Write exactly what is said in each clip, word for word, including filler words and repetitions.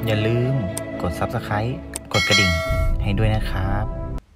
อย่าลืมกด ซับสไครบ์ กดกระดิ่งให้ด้วยนะครับ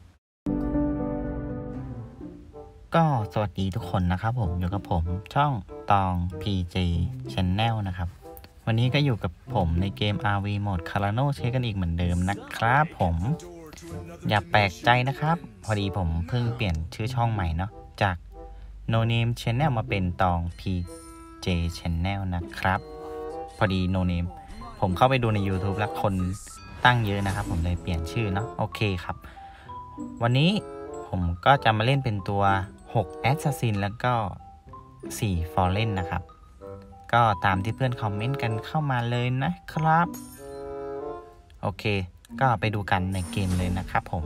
ก็สวัสดีทุกคนนะครับผมอยู่กับผมช่องตอง พี เจ Channel นะครับวันนี้ก็อยู่กับผมในเกม อาร์ วี โหมด Carano เช็คกันอีกเหมือนเดิมนะครับผมอย่าแปลกใจนะครับพอดีผมเพิ่งเปลี่ยนชื่อช่องใหม่เนาะจาก No Name Channel มาเป็นตอง พี เจ Channel นะครับพอดี No Name ผมเข้าไปดูใน YouTube แล้วคนตั้งเยอะนะครับผมเลยเปลี่ยนชื่อเนาะโอเคครับวันนี้ผมก็จะมาเล่นเป็นตัวหก Assassin แล้วก็สี่ Fallen นะครับก็ตามที่เพื่อนคอมเมนต์กันเข้ามาเลยนะครับโอเคก็ไปดูกันในเกมเลยนะครับผม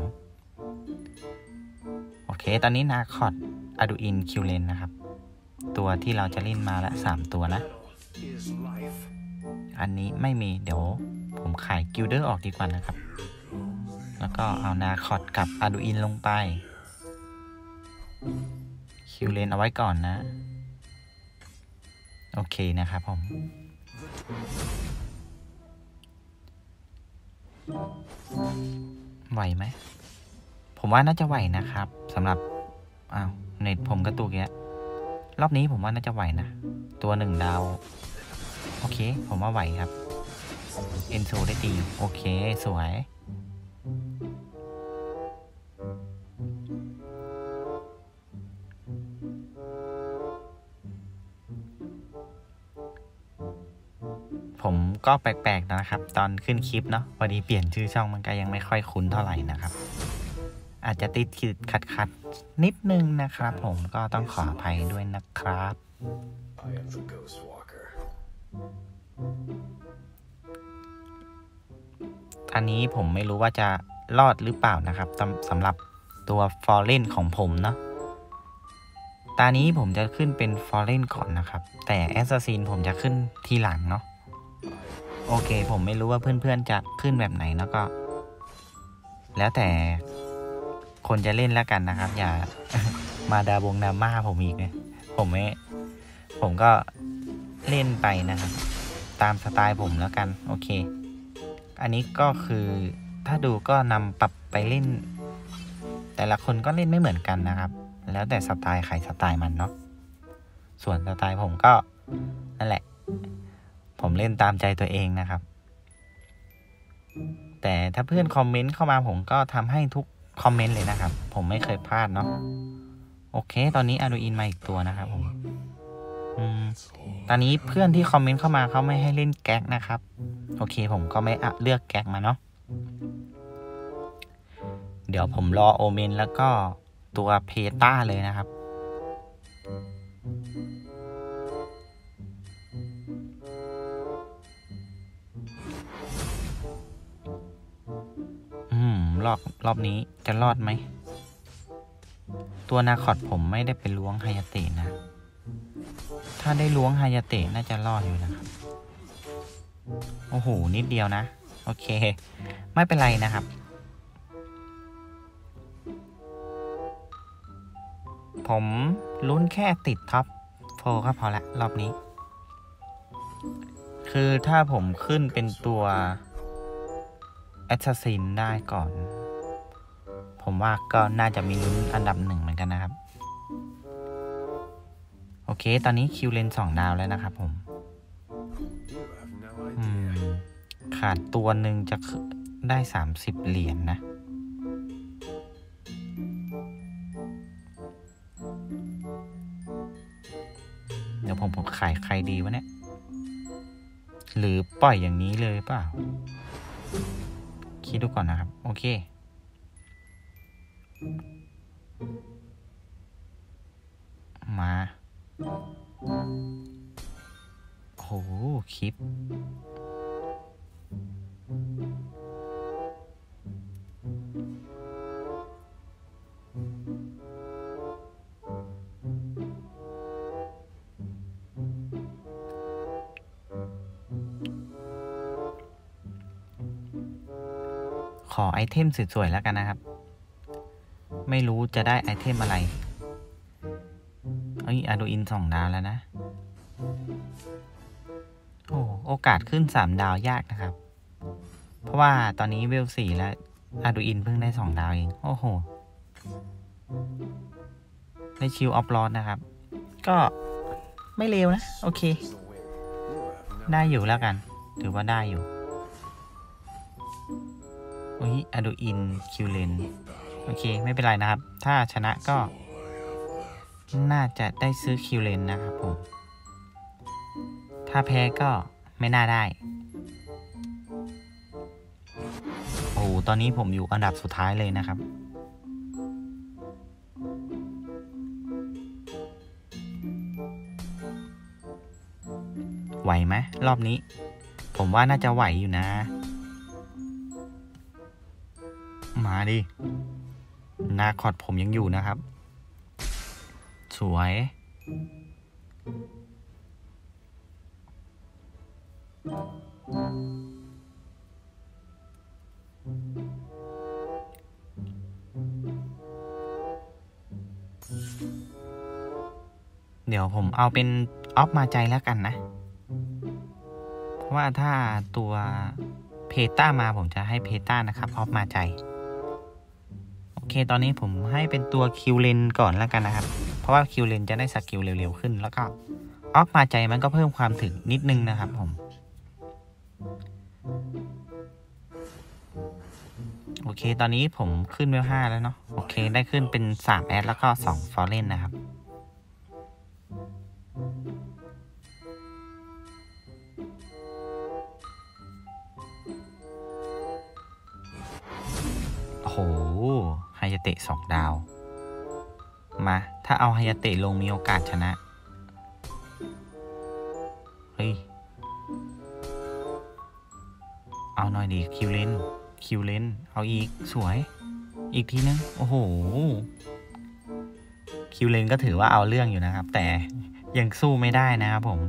โอเคตอนนี้นาคอดอะดูอินคิวเลนนะครับตัวที่เราจะเล่นมาละสามตัวนะอันนี้ไม่มีเดี๋ยวผมขายกิลเดอร์ออกดีกว่านะครับแล้วก็เอานาคอดกับอะดูอินลงไปคิวเลนเอาไว้ก่อนนะโอเคนะครับผมไหวไหมผมว่าน่าจะไหวนะครับสำหรับอ้าวเน็ตผมกระตุกเงี้ยรอบนี้ผมว่าน่าจะไหวนะตัวหนึ่งดาวโอเคผมว่าไหวครับเอ็นโซได้ตีโอเคสวยผมก็แปลกๆนะครับตอนขึ้นคลิปเนาะพอดีเปลี่ยนชื่อช่องมันก็ยังไม่ค่อยคุ้นเท่าไหร่นะครับอาจจะติดขีดขัดขัดนิดนึงนะครับผมก็ต้องขออภัยด้วยนะครับอันนี้ผมไม่รู้ว่าจะรอดหรือเปล่านะครับสำหรับตัว Fallen ของผมเนาะตานี้ผมจะขึ้นเป็น Fallen ก่อนนะครับแต่ Assassin ผมจะขึ้นทีหลังเนาะโอเคผมไม่รู้ว่าเพื่อนๆจะขึ้นแบบไหนแล้วก็แล้วแต่คนจะเล่นแล้วกันนะครับอย่า มาดาบงดราม่าผมอีกเนี่ยผมไม่ผมก็เล่นไปนะครับตามสไตล์ผมแล้วกันโอเคอันนี้ก็คือถ้าดูก็นำปรับไปเล่นแต่ละคนก็เล่นไม่เหมือนกันนะครับแล้วแต่สไตล์ใครสไตล์มันเนาะส่วนสไตล์ผมก็นั่นแหละผมเล่นตามใจตัวเองนะครับแต่ถ้าเพื่อนคอมเมนต์เข้ามาผมก็ทำให้ทุกคอมเมนต์เลยนะครับผมไม่เคยพลาดเนาะโอเคตอนนี้อาดูอินมาอีกตัวนะครับผมอืมตอนนี้เพื่อนที่คอมเมนต์เข้ามาเขาไม่ให้เล่นแก๊กนะครับโอเคผมก็ไม่เลือกแก๊กมาเนาะเดี๋ยวผมรอโอเมนแล้วก็ตัวเพต้าเลยนะครับอืมรอบรอบนี้จะรอดไหมตัวนาคอดผมไม่ได้ไปล้วงไฮยาเตะนะถ้าได้ล้วงไฮยาเตะน่าจะรอดอยู่นะครับโอ้โหนิดเดียวนะโอเคไม่เป็นไรนะครับผมลุ้นแค่ติดท็อปโฟก็พอละรอบนี้คือถ้าผมขึ้นเป็นตัวแอสซัสซินได้ก่อนผมว่าก็น่าจะมีลุ้นอันดับหนึ่งเหมือนกันนะครับโอเคตอนนี้คิวเลนสองดาวแล้วนะครับผมขาดตัวหนึ่งจะได้สามสิบเหรียญ นะเดี๋ยวผมผมขายใครดีวะเนี่ยหรือปล่อยอย่างนี้เลยเปล่าคิดดูก่อนนะครับโอเคมาโอ้โหคลิปขอไอเทมสวยๆแล้วกันนะครับไม่รู้จะได้ไอเทมอะไรเอ้ยอาดูอินสองดาวแล้วนะโอ้โอกาสขึ้นสามดาวยากนะครับเพราะว่าตอนนี้เวลสี่แล้วอาดูอินเพิ่งได้สองดาวเองโอ้โหได้ชิลออฟลอดนะครับก็ไม่เลวนะโอเคได้อยู่แล้วกันถือว่าได้อยู่โอ้ยอาดูอินคิวเลนโอเคไม่เป็นไรนะครับถ้าชนะก็น่าจะได้ซื้อคิวเลนนะครับผมถ้าแพ้ก็ไม่น่าได้โอ้ตอนนี้ผมอยู่อันดับสุดท้ายเลยนะครับไหวไหมรอบนี้ผมว่าน่าจะไหวอยู่นะมาดินาคอดผมยังอยู่นะครับสวยเดี๋ยวผมเอาเป็นออฟมาใจแล้วกันนะเพราะว่าถ้าตัวเพต้ามาผมจะให้เพต้านะครับออฟมาใจโอเคตอนนี้ผมให้เป็นตัวคิวเลนก่อนแล้วกันนะครับเพราะว่าคิวเลนจะได้สกิลเร็วๆขึ้นแล้วก็ออฟมาใจมันก็เพิ่มความถึงนิดนึงนะครับผมโอเคตอนนี้ผมขึ้นเวลห้าแล้วเนาะโอเคได้ขึ้นเป็นสามแอดแล้วก็สองฟอร์เรนนะครับโอ้โหไฮยาเตะสองดาวมาถ้าเอาไฮยาเตะลงมีโอกาสชนะเฮ้ยเอาหน่อยดีคิวเลนคิวเลนเอาอีกสวยอีกทีนึงโอ้โหคิวเลนก็ถือว่าเอาเรื่องอยู่นะครับแต่ยังสู้ไม่ได้นะครับผม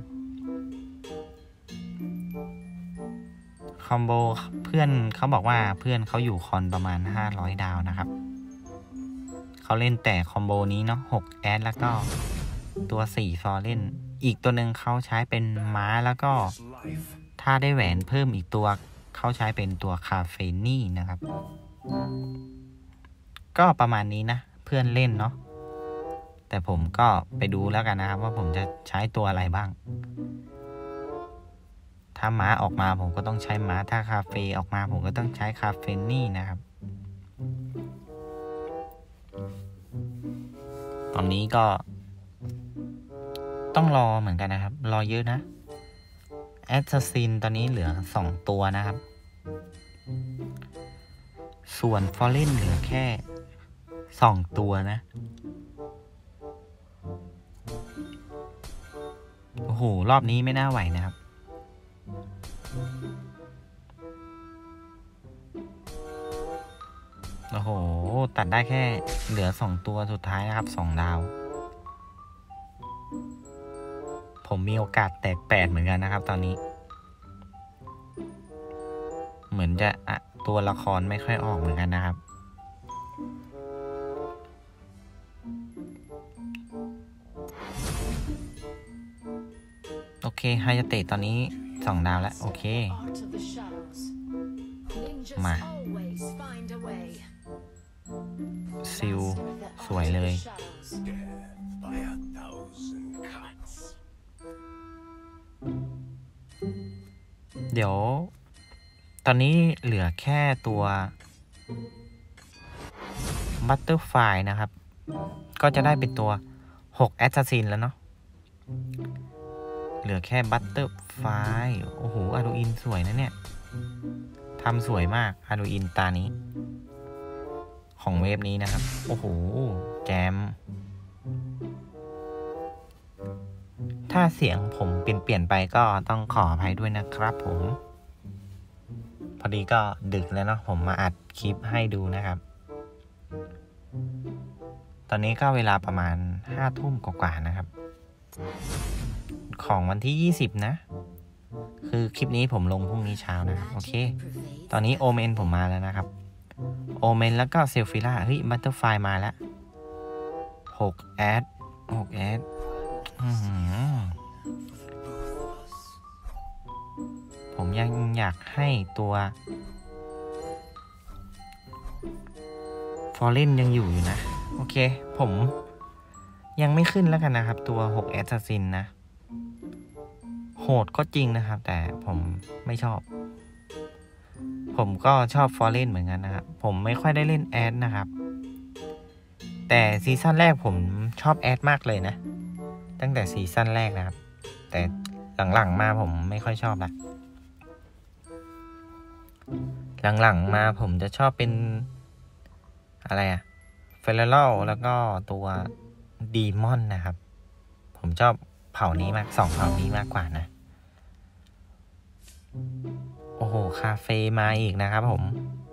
คอมโบเพื่อนเขาบอกว่าเพื่อนเขาอยู่คอนประมาณห้าร้อยดาวนะครับเขาเล่นแต่คอมโบนี้เนาะหกแอดแล้วก็ตัวสี่ฟอร์เล่นอีกตัวหนึ่งเขาใช้เป็นม้าแล้วก็ถ้าได้แหวนเพิ่มอีกตัวเขาใช้เป็นตัวคาเฟนี่นะครับก็ประมาณนี้นะเพื่อนเล่นเนาะแต่ผมก็ไปดูแล้วกันนะครับว่าผมจะใช้ตัวอะไรบ้างถ้าม้าออกมาผมก็ต้องใช้ม้าถ้าคาเฟ่ออกมาผมก็ต้องใช้คาเฟนี่นะครับตอนนี้ก็ต้องรอเหมือนกันนะครับรอเยอะนะแอสซัสซินตอนนี้เหลือสองตัวนะครับส่วนฟอร์เรนเหลือแค่สองตัวนะโอ้โหรอบนี้ไม่น่าไหวนะครับโอ้โหตัดได้แค่เหลือสองตัวสุดท้ายนะครับสองดาวผมมีโอกาสแตกแปดเหมือนกันนะครับตอนนี้เหมือนจะอะตัวละครไม่ค่อยออกเหมือนกันนะครับโอเคไฮยาเตะตอนนี้สองดาวแล้วโอเคมาซิลสวยเลยเดี๋ยวตอนนี้เหลือแค่ตัวบัตเตอร์ไฟนะครับก็จะได้เป็นตัวหกแอสซัสซินแล้วเนาะเหลือแค่บัตเตอร์ไฟโอ้โหอาดูอินสวยนะเนี่ยทำสวยมากอาดูอินตานี้ของเวฟนี้นะครับโอ้โหแจมถ้าเสียงผมเปลี่ยนเปลี่ยนไปก็ต้องขออภัยด้วยนะครับผมพอดีก็ดึกแล้วเนาะผมมาอัดคลิปให้ดูนะครับตอนนี้ก็เวลาประมาณห้าทุ่มกว่าๆนะครับของวันที่ยี่สิบนะคือคลิปนี้ผมลงพรุ่งนี้เช้านะครับโอเคตอนนี้โอเมนผมมาแล้วนะครับโอเมนแล้วก็เซลฟิล่าเฮ้ยบัตเตอร์ไฟมาแล้วหกแอดหกแอดผมยังอยากให้ตัวฟอร์เรนยังอยู่อยู่นะโอเคผมยังไม่ขึ้นแล้วกันนะครับตัวหกแอสซัสซินนะโหดก็จริงนะครับแต่ผมไม่ชอบผมก็ชอบฟอร์เรนเหมือนกันนะครับผมไม่ค่อยได้เล่นแอดนะครับแต่ซีซั่นแรกผมชอบแอดมากเลยนะตั้งแต่ซีซั่นแรกนะครับแต่หลังๆมาผมไม่ค่อยชอบละหลังๆมาผมจะชอบเป็นอะไรอะเฟลเลอร์แล้วก็ตัวดีมอนนะครับผมชอบเผ่านี้มากสองเผ่านี้มากกว่านะโอ้โหคาเฟ่มาอีกนะครับผม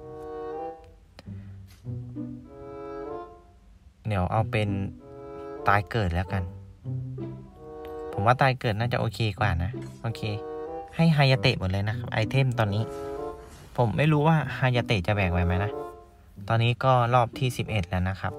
เดี๋ยวเอาเป็นตายเกิดแล้วกันผมว่าตายเกิดน่าจะโอเคกว่านะโอเคให้ฮายาเตะหมดเลยนะครับไอเทมตอนนี้ผมไม่รู้ว่าฮายาเตะจะแบกไหวไหมนะตอนนี้ก็รอบที่สิบเอ็ดแล้วนะครับ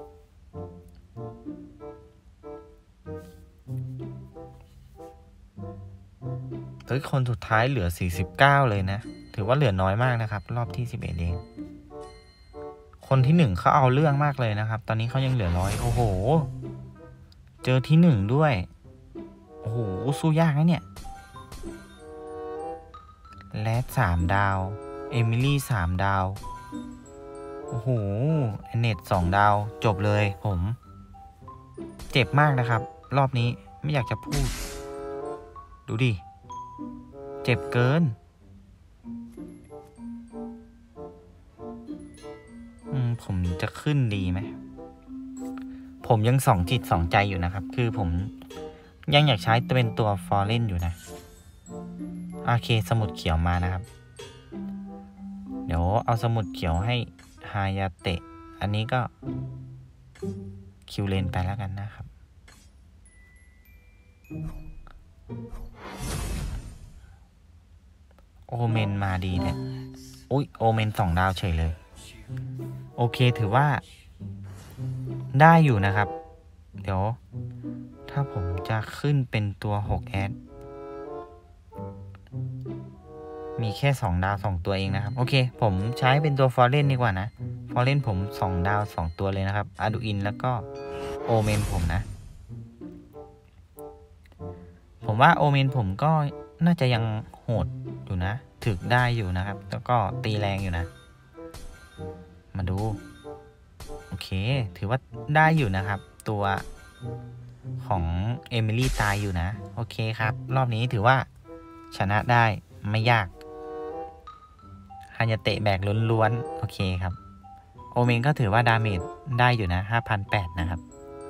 เฮ้ยคนสุดท้ายเหลือสี่สิบเก้าเลยนะถือว่าเหลือน้อยมากนะครับรอบที่สิบเอ็ดเองคนที่หนึ่งเขาเอาเรื่องมากเลยนะครับตอนนี้เขายังเหลือร้อยโอ้โหเจอที่หนึ่งด้วยโอ้โหสู้ยากนะเนี่ยแรดสามดาวเอมิลี่สามดาวโอ้โหเน็ตสองดาวจบเลยผมเจ็บมากนะครับรอบนี้ไม่อยากจะพูดดูดิเจ็บเกินอืมผมจะขึ้นดีไหมผมยังสองจิตสองใจอยู่นะครับคือผมยังอยากใช้เป็นตัวฟอร์เรนอยู่นะโอเคสมุดเขียวมานะครับเดี๋ยวเอาสมุดเขียวให้ฮายาเตะอันนี้ก็คิวเลนไปแล้วกันนะครับโอเมนมาดีเนี่ยอุ้ยโอเมนสองดาวเฉยเลยโอเคถือว่าได้อยู่นะครับเดี๋ยวถ้าผมจะขึ้นเป็นตัวหกแอดมีแค่สองดาวสองตัวเองนะครับโอเคผมใช้เป็นตัวฟอร์เรนดีกว่านะฟอร์เรนผมสองดาวสองตัวเลยนะครับอาดูอินแล้วก็โอเมนผมนะผมว่าโอเมนผมก็น่าจะยังโหดอยู่นะถึกได้อยู่นะครับแล้วก็ตีแรงอยู่นะมาดูโอเคถือว่าได้อยู่นะครับตัวของเอมิลี่ตายอยู่นะโอเคครับรอบนี้ถือว่าชนะได้ไม่ยากฮายาเตะแบกล้วนๆโอเคครับโอเมนก็ถือว่าดาเมจได้อยู่นะ ห้าพันแปดร้อย นะครับ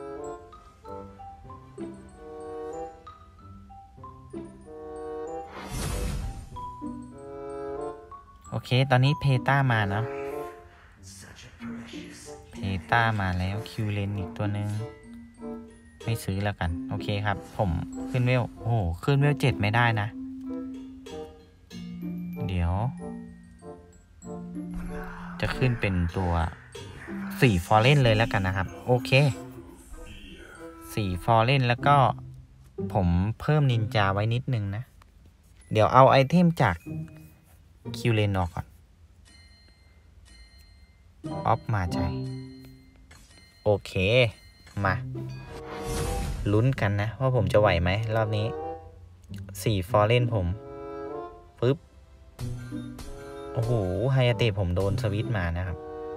โอเคตอนนี้เพต้ามาเนาะเพต้ามาแล้วคิวเลนอีกตัวหนึ่งไม่ซื้อแล้วกันโอเคครับผมขึ้นเวลโอ้โหขึ้นเวลเจ็ดไม่ได้นะเดี๋ยวจะขึ้นเป็นตัวสี่ฟอร์เรนเลยแล้วกันนะครับโอเคสี่ฟอร์เรนแล้วก็ผมเพิ่มนินจาไว้นิดนึงนะเดี๋ยวเอาไอเทมจากคิวเลนออกก่อนออฟมาใจโอเคมาลุ้นกันนะว่าผมจะไหวไหมรอบนี้สี่ฟอร์เรนผมปึ๊บโอ้โหไฮยาเตะผมโดนสวิตมานะครับ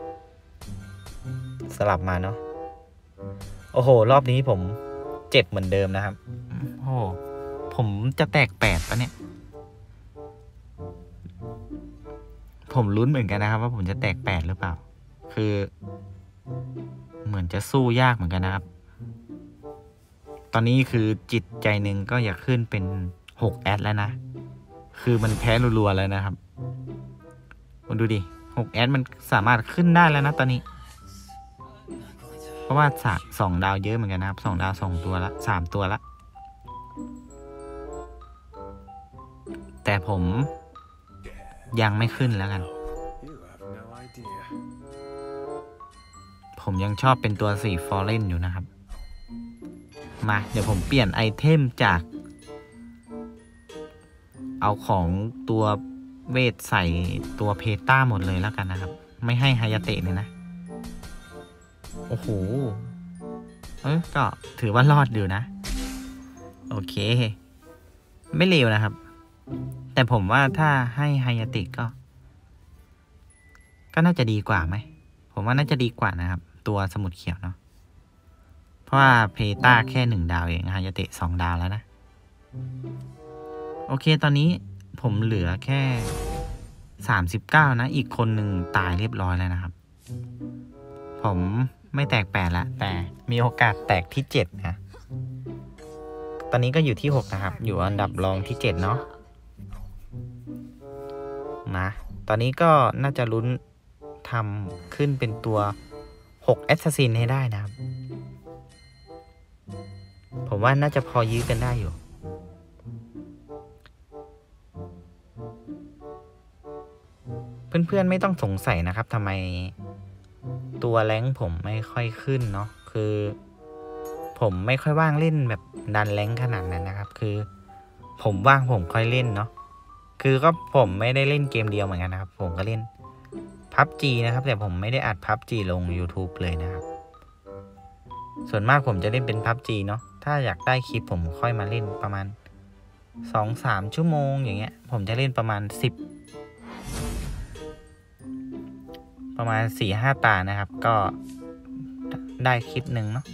สลับมาเนาะโอ้โหรอบนี้ผมเจ็บเหมือนเดิมนะครับโอ้โหผมจะแตกแปดปะเนี่ยผมลุ้นเหมือนกันนะครับว่าผมจะแตกแปดหรือเปล่าคือเหมือนจะสู้ยากเหมือนกันนะครับตอนนี้คือจิตใจหนึ่งก็อยากขึ้นเป็นหกแอดแล้วนะคือมันแพ้รัวๆแล้วนะครับคุณดูดิหกแอดมันสามารถขึ้นได้แล้วนะตอนนี้เพราะว่าสองดาวเยอะเหมือนกันนะครับสองดาวสองตัวละสามตัวละแต่ผมยังไม่ขึ้นแล้วกันผมยังชอบเป็นตัวสี่ฟอร์เรนอยู่นะครับมาเดี๋ยวผมเปลี่ยนไอเทมจากเอาของตัวเวทใส่ตัวเพต้าหมดเลยแล้วกันนะครับไม่ให้ฮายาเตะเลยนะโอ้โหเออก็ถือว่ารอดอยู่นะโอเคไม่เลวนะครับแต่ผมว่าถ้าให้ไฮยาติก็ก็น่าจะดีกว่าไหมผมว่าน่าจะดีกว่านะครับตัวสมุดเขียวเนาะเพราะว่าเพต้าแค่หนึ่งดาวเองไฮยาติสองดาวแล้วนะโอเคตอนนี้ผมเหลือแค่สามสิบเก้านะอีกคนหนึ่งตายเรียบร้อยแล้วนะครับผมไม่แตกแปดละแต่มีโอกาสแตกที่เจ็ดนะตอนนี้ก็อยู่ที่หกนะครับอยู่อันดับรองที่เจ็ดเนาะนะตอนนี้ก็น่าจะลุ้นทำขึ้นเป็นตัวหกแอสซัสซินให้ได้นะครับผมว่าน่าจะพอยื้อกันได้อยู่เพื่อนๆไม่ต้องสงสัยนะครับทำไมตัวแรงค์ผมไม่ค่อยขึ้นเนาะคือผมไม่ค่อยว่างเล่นแบบดันแรงค์ขนาดนั้นนะครับคือผมว่างผมค่อยเล่นเนาะคือก็ผมไม่ได้เล่นเกมเดียวเหมือนกันนะครับผมก็เล่น พับจี นะครับแต่ผมไม่ได้อัด พับจี ลง YouTube เลยนะครับส่วนมากผมจะเล่นเป็น พับจี เนาะถ้าอยากได้คลิปผมค่อยมาเล่นประมาณ สองถึงสาม ชั่วโมงอย่างเงี้ยผมจะเล่นประมาณสิบประมาณ สี่ห้า ตานะครับก็ได้คลิปหนึ่งเนาะ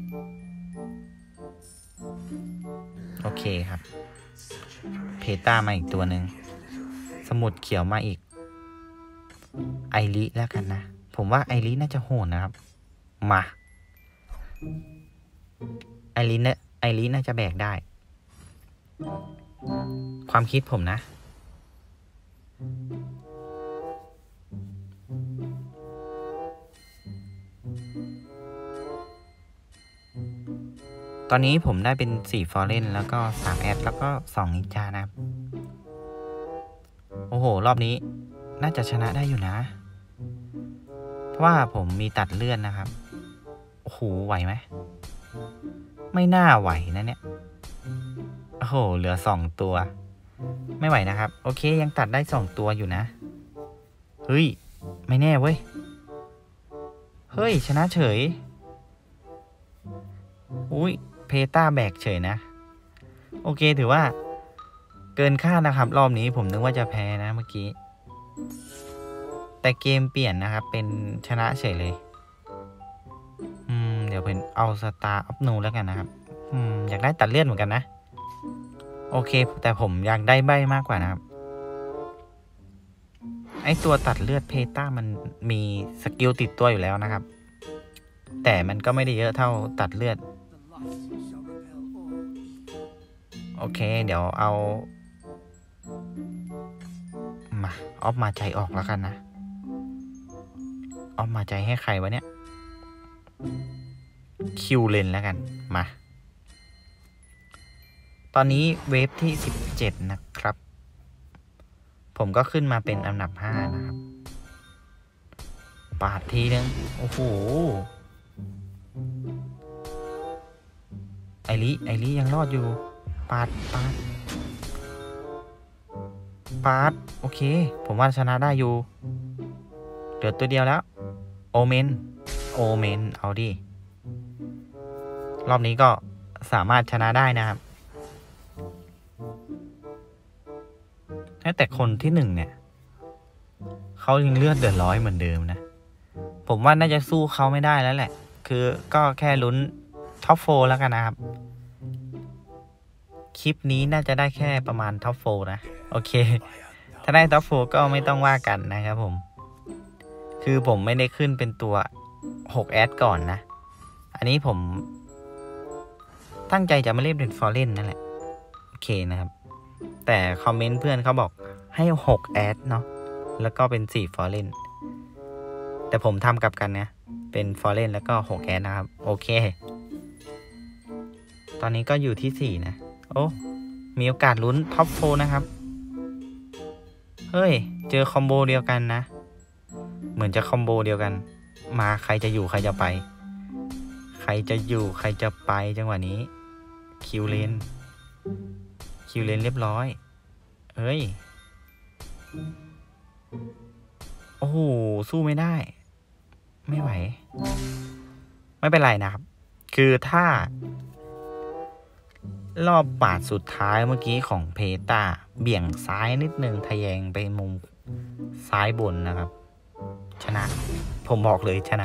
โอเคครับเพต้ามาอีกตัวหนึ่งสมุดเขียวมาอีกไอริแล้วกันนะผมว่าไอริน่าจะโหดนะครับมาไอริเนี่ยไอริน่าจะแบกได้ความคิดผมนะตอนนี้ผมได้เป็นสี่ฟอร์เรนแล้วก็สามแอดแล้วก็สองนินจานะครับโอ้โหรอบนี้น่าจะชนะได้อยู่นะเพราะว่าผมมีตัดเลื่อนนะครับโอ้โหไหวไหมไม่น่าไหวนะเนี่ยโอ้โหเหลือสองตัวไม่ไหวนะครับโอเคยังตัดได้สองตัวอยู่นะเฮ้ยไม่แน่เว้ยเฮ้ยชนะเฉยอุ้ยเพต้าแบกเฉยนะโอเคถือว่าเกินคาดนะครับรอบนี้ผมนึกว่าจะแพ้นะเมื่อกี้แต่เกมเปลี่ยนนะครับเป็นชนะเฉยเลยอืมเดี๋ยวเป็นเอาสตาร์อัพนูแล้วกันนะครับอืมอยากได้ตัดเลือดเหมือนกันนะโอเคแต่ผมอยากได้ใบมากกว่านะครับไอตัวตัดเลือดเพต้ามันมีสกิลติดตัวอยู่แล้วนะครับแต่มันก็ไม่ได้เยอะเท่าตัดเลือดโอเคเดี๋ยวเอามาออฟมาใจออกแล้วกันนะออฟมาใจให้ใครวะเนี่ยคิวเลนแล้วกันมาตอนนี้เวฟที่สิบเจ็ดนะครับผมก็ขึ้นมาเป็นอันดับห้านะครับปาดทีนึงโอ้โหไอริไอริยังรอดอยู่ปาดปาดปาดโอเคผมว่าชนะได้อยู่เหลือตัวเดียวแล้วโอเมนโอเมนเอาดิรอบนี้ก็สามารถชนะได้นะครับแต่คนที่หนึ่งเนี่ยเขายังเลือดเดือดร้อยเหมือนเดิมนะผมว่าน่าจะสู้เขาไม่ได้แล้วแหละคือก็แค่ลุ้นท็อปโฟร์แล้วกันนะครับคลิปนี้น่าจะได้แค่ประมาณท็อปโฟร์นะโอเคถ้าได้ท็อปโฟร์ก็ไม่ต้องว่ากันนะครับผมคือผมไม่ได้ขึ้นเป็นตัวหกแอดก่อนนะอันนี้ผมตั้งใจจะมาเล่นเป็นฟอร์เรนนั่นแหละโอเคนะครับแต่คอมเมนต์เพื่อนเขาบอกให้หกแอดเนาะแล้วก็เป็นสี่ฟอร์เรนแต่ผมทำกับกันนะเป็นฟอร์เรนแล้วก็หกแอดนะครับโอเคตอนนี้ก็อยู่ที่สี่นะโอ้มีโอกาสลุ้นท็อปโฟร์นะครับเฮ้ยเจอคอมโบเดียวกันนะเหมือนจะคอมโบเดียวกันมาใครจะอยู่ใครจะไปใครจะอยู่ใครจะไปจังหวะนี้คิวเลนคิวเลนเรียบร้อยเฮ้ยโอ้โหสู้ไม่ได้ไม่ไหวไม่เป็นไรนะครับคือถ้า รอบปาดสุดท้ายเมื่อกี้ของเพตาเบี่ยงซ้ายนิดนึงทะแยงไปมุมซ้ายบนนะครับชนะผมบอกเลยชนะ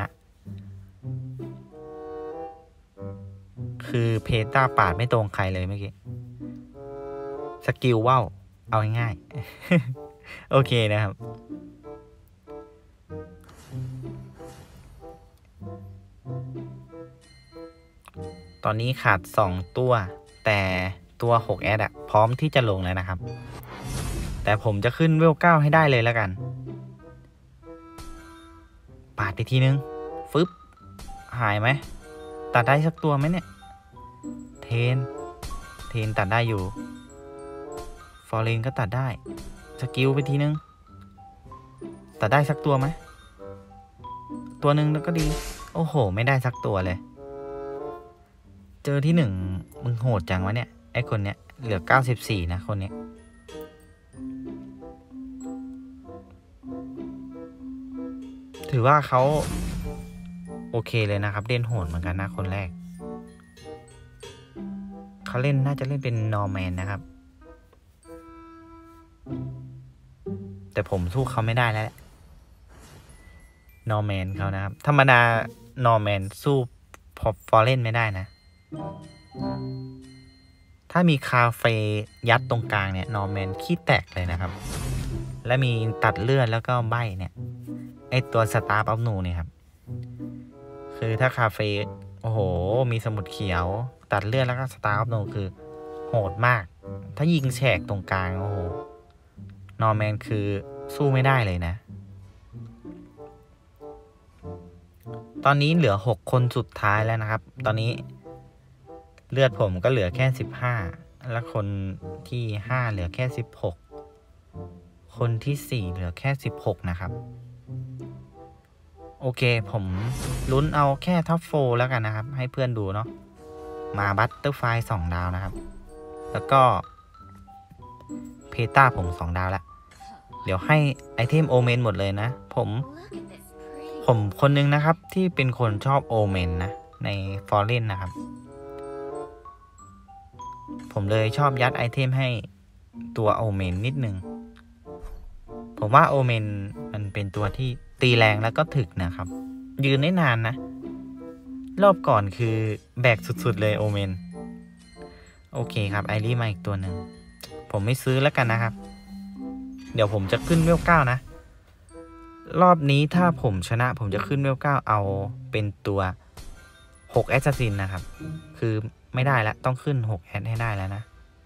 คือเพตาปาดไม่ตรงใครเลยเมื่อกี้สกิลว่าวเอาง่ายๆ โอเคนะครับ ตอนนี้ขาดสองตัวแต่ตัวหกแอดอะพร้อมที่จะลงแล้วนะครับแต่ผมจะขึ้นเวลเก้าให้ได้เลยแล้วกันปาดอีกทีนึงฟึบหายไหมตัดได้สักตัวไหมเนี่ยเทนเทนตัดได้อยู่ฟอร์เรนก็ตัดได้สกิลไปทีนึงตัดได้สักตัวไหมตัวหนึ่งแล้วก็ดีโอ้โหไม่ได้สักตัวเลยเจอที่หนึ่งมึงโหดจังวะเนี่ยไอคนเนี้ยเหลือเก้าสิบสี่นะคนเนี้ยถือว่าเขาโอเคเลยนะครับเล่นโหดเหมือนกันนะคนแรกเขาเล่นน่าจะเล่นเป็นนอร์แมนนะครับแต่ผมสู้เขาไม่ได้แล้วนอร์แมนเขานะครับธรรมดานอร์แมนสู้พอฟอร์เรนไม่ได้นะถ้ามีคาเฟ่ยัดตรงกลางเนี่ยนอร์แมนขี้แตกเลยนะครับและมีตัดเลือดแล้วก็ใบเนี่ยไอตัวสตาร์อัพนูเนี่ยครับคือถ้าคาเฟ่โอ้โหมีสมุดเขียวตัดเลือดแล้วก็สตาร์อัพนูคือโหดมากถ้ายิงแฉกตรงกลางโอ้โหนอร์แมนคือสู้ไม่ได้เลยนะตอนนี้เหลือหกคนสุดท้ายแล้วนะครับตอนนี้เลือดผมก็เหลือแค่สิบห้าแล้วคนที่ห้าเหลือแค่สิบหกคนที่สี่เหลือแค่สิบหกนะครับโอเคผมลุ้นเอาแค่ท็อปโฟร์แล้วกันนะครับให้เพื่อนดูเนาะมาบัตเตอร์ไฟสองดาวนะครับแล้วก็เพตาผมสองดาวแล้วเดี๋ยวให้ไอเทมโอเมนหมดเลยนะผมผมคนนึงนะครับที่เป็นคนชอบโอเมนนะในฟอร์เรนนะครับผมเลยชอบยัดไอเทมให้ตัวโอเมนนิดนึงผมว่าโอเมนมันเป็นตัวที่ตีแรงแล้วก็ถึกนะครับยืนได้นานนะรอบก่อนคือแบกสุดๆเลยโอเมนโอเคครับไอรี่มาอีกตัวหนึ่งผมไม่ซื้อแล้วกันนะครับเดี๋ยวผมจะขึ้นเวลเก้านะรอบนี้ถ้าผมชนะผมจะขึ้นเวลเก้าเอาเป็นตัวหกแอสซัสซินนะครับคือไม่ได้แล้วต้องขึ้นหกแอดให้ได้แล้วนะ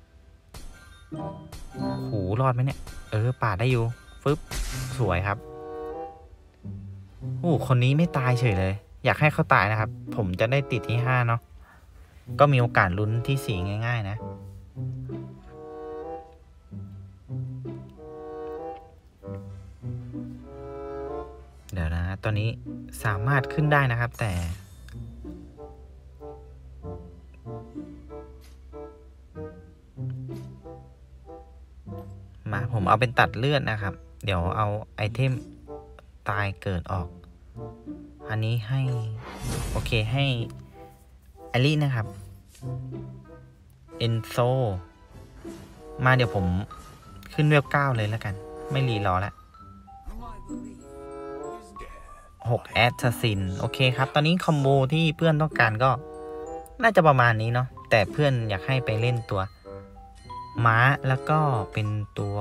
หูรอดไหมเนี่ยเออปาดได้อยู่ฟึบสวยครับโอ้คนนี้ไม่ตายเฉยเลยอยากให้เขาตายนะครับผมจะได้ติดที่ห้าเนาะก็มีโอกาสลุ้นที่สี่ง่ายๆนะเดี๋ยวนะตอนนี้สามารถขึ้นได้นะครับแต่มาผมเอาเป็นตัดเลือดนะครับเดี๋ยวเอาไอเทมตายเกิดออกอันนี้ให้โอเคให้ไอรี่นะครับเอนโซมาเดี๋ยวผมขึ้นเวลเก้าเลยแล้วกันไม่รีรอแล้วหกแอสซัสซินโอเคครับตอนนี้คอมโบที่เพื่อนต้องการก็น่าจะประมาณนี้เนาะแต่เพื่อนอยากให้ไปเล่นตัวม้าแล้วก็เป็นตัว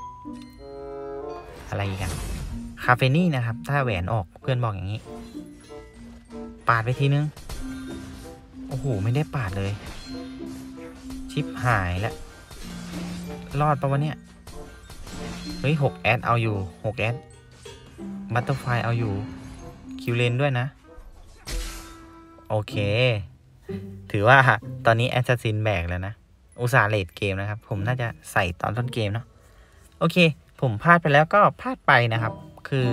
อะไรกันคาเฟนี่นะครับถ้าแหวนออกเพื่อนบอกอย่างนี้ปาดไปทีนึงโอ้โหไม่ได้ปาดเลยชิปหายแล้วรอดปะวะเนี่ยเฮ้ยหกแอดเอาอยู่หกแอดบัตเตอร์ไฟเอาอยู่คิวเลนด้วยนะโอเคถือว่าตอนนี้แอสซัสซินแบกแล้วนะอุตส่าห์เลดเกมนะครับผมน่าจะใส่ตอนต้นเกมเนาะโอเคผมพลาดไปแล้วก็พลาดไปนะครับคือ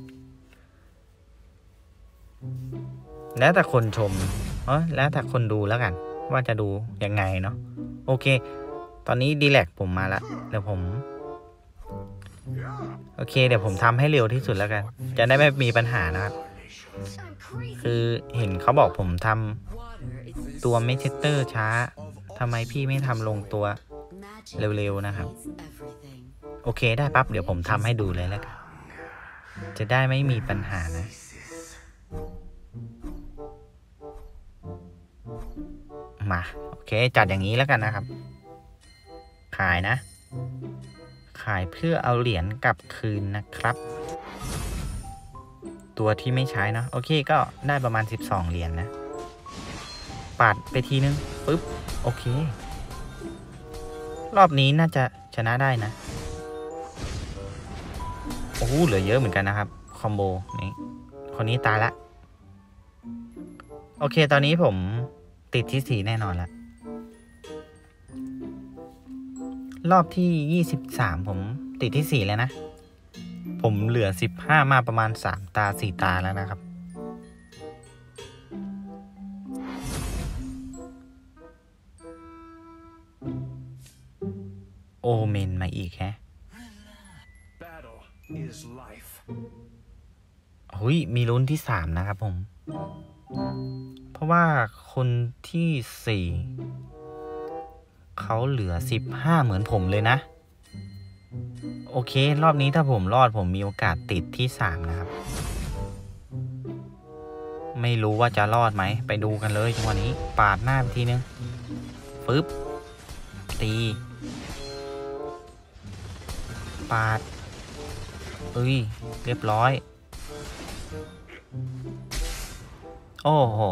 แล้วแต่คนชมเออแล้วแต่คนดูแล้วกันว่าจะดูยังไงเนาะโอเคตอนนี้ดีแลกผมมาแล้วเดี๋ยวผมโอเคเดี๋ยวผมทำให้เร็วที่สุดแล้วกันจะได้ไม่มีปัญหานะครับคือเห็นเขาบอกผมทำตัวเมเชเตอร์ช้าทำไมพี่ไม่ทำลงตัวเร็วๆนะครับโอเคได้ปั๊บเดี๋ยวผมทำให้ดูเลยแล้วกันจะได้ไม่มีปัญหานะมาโอเคจัดอย่างนี้แล้วกันนะครับขายนะขายเพื่อเอาเหรียญกลับคืนนะครับตัวที่ไม่ใช้เนาะโอเคก็ได้ประมาณสิบสองเหรียญ นะปาดไปทีนึงปึ๊บโอเครอบนี้น่าจะชนะได้นะโอ้โหเหลือเยอะเหมือนกันนะครับคอมโบนี้คนนี้ตายละโอเคตอนนี้ผมติดที่สี่แน่นอนละรอบที่ยี่สิบสามผมติดที่สี่แล้วนะผมเหลือสิบห้ามาประมาณสามตาสี่ตาแล้วนะครับโอเมนมาอีกแฮะหุยมีลุ้นที่สามนะครับผมเพราะว่าคนที่สี่เขาเหลือสิบห้าเหมือนผมเลยนะโอเครอบนี้ถ้าผมรอดผมมีโอกาสติดที่สามนะครับไม่รู้ว่าจะรอดไหมไปดูกันเลยจังหวะนี้ปาดหน้าไปทีนึงฟึบตีปาดเอ้ยเรียบร้อยโอ้โห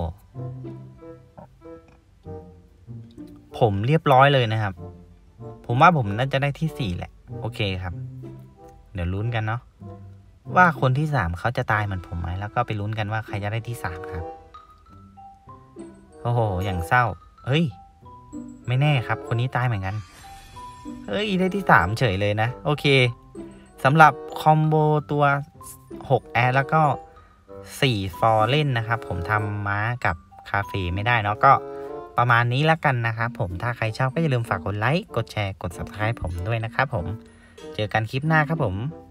ผมเรียบร้อยเลยนะครับผมว่าผมน่าจะได้ที่สี่แหละโอเคครับเดี๋ยวลุ้นกันเนาะว่าคนที่สามเขาจะตายเหมือนผมไหมแล้วก็ไปลุ้นกันว่าใครจะได้ที่สามครับโอ้โหอย่างเศร้าเฮ้ยไม่แน่ครับคนนี้ตายเหมือนกันเฮ้ยได้ที่สามเฉยเลยนะโอเคสำหรับคอมโบตัวหกแอร์แล้วก็สี่ฟอร์เล่นนะครับผมทำม้ากับคาเฟ่ไม่ได้เนาะก็ประมาณนี้แล้วกันนะครับผมถ้าใครชอบก็อย่าลืมฝากกดไลค์กดแชร์กด ซับสไครบ์ ผมด้วยนะครับผมเจอกันคลิปหน้าครับผม